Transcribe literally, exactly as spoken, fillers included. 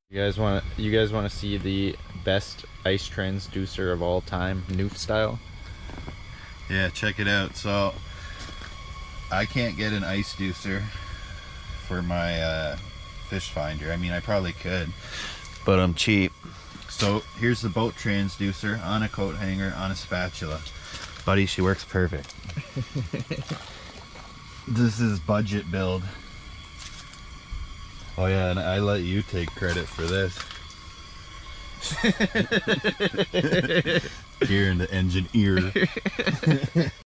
You guys want to you guys want to see the best ice transducer of all time, Newf style? Yeah, check it out. So I can't get an ice deucer for my uh, fish finder. I mean, I probably could, but I'm cheap. So here's the boat transducer on a coat hanger on a spatula. Buddy, she works perfect. This is budget build. Oh yeah, and I let you take credit for this. Here in the engineer.